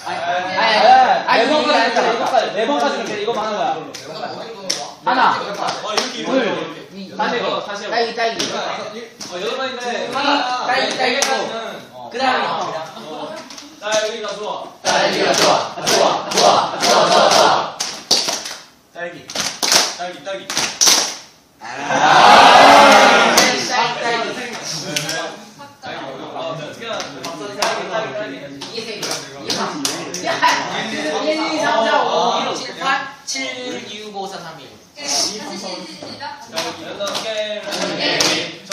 네 번까지 했잖아. 이거까지. 네 번까지 했는데 이거만 하는 거야. 하나, 둘, 다시 해봐. 다시 해봐. 딸기. 여덟 번인데 하나, 딸기. 그 다음에 자, 여기가 좋아. 딸기가 좋아. 딸기. 딸기. 이게 1, 2, 3, 4, 5, 6, 7, 8, 7, 6, 5, 4, 3, 1. 다시 시작. 여덟 개.